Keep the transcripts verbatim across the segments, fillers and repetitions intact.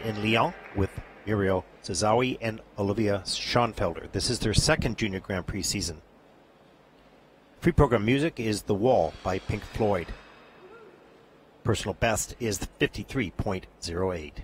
in Lyon with Muriel Zazawi and Olivia Schoenfelder. This is their second Junior Grand Prix season. Free program music is The Wall by Pink Floyd. Personal best is fifty-three point oh eight.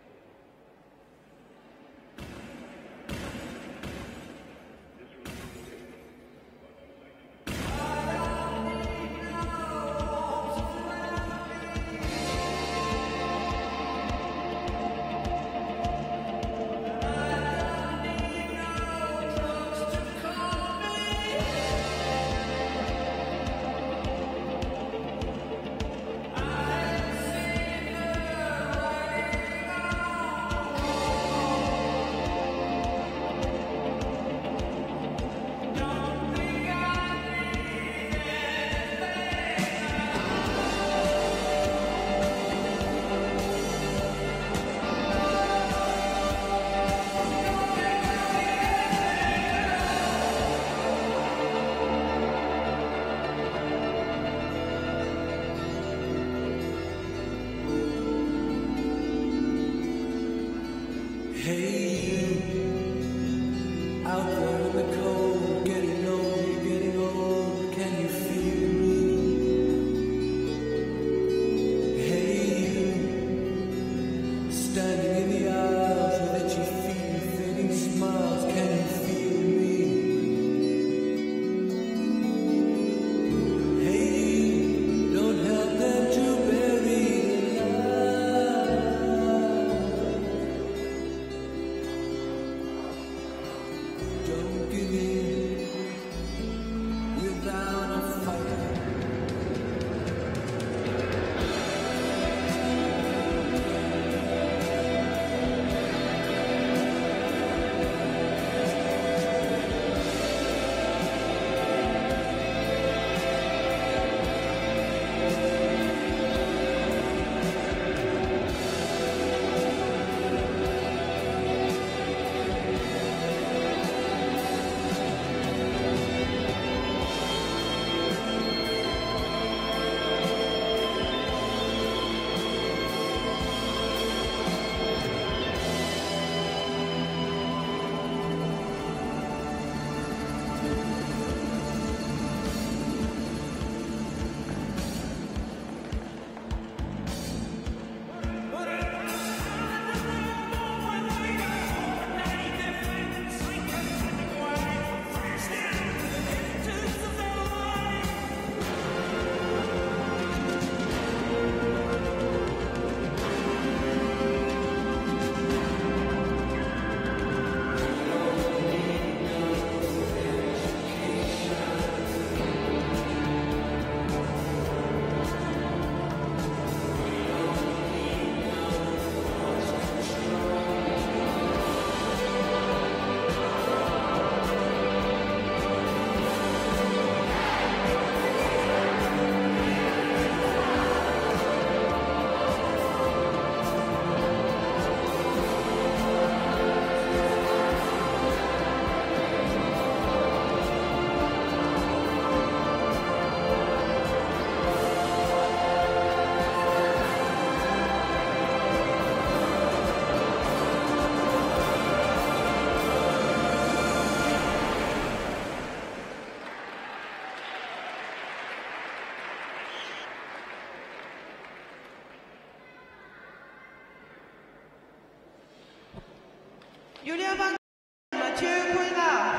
Mathieu, COUYRAS.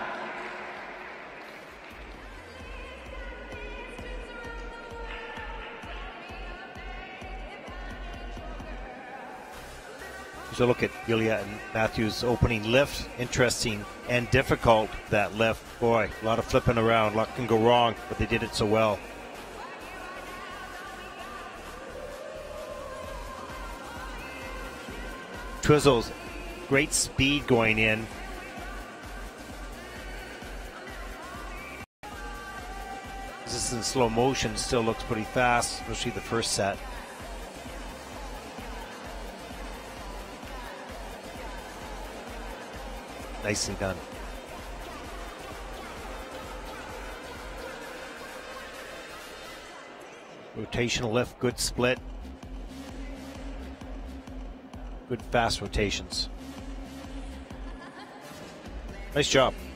So look at Yulia and Matthew's opening lift. Interesting and difficult, that lift. Boy, a lot of flipping around. A lot can go wrong, but they did it so well. Twizzles, great speed going in. This is in slow motion, still looks pretty fast, especially the first set. Nicely done. Rotational lift, good split. Good fast rotations. Nice job.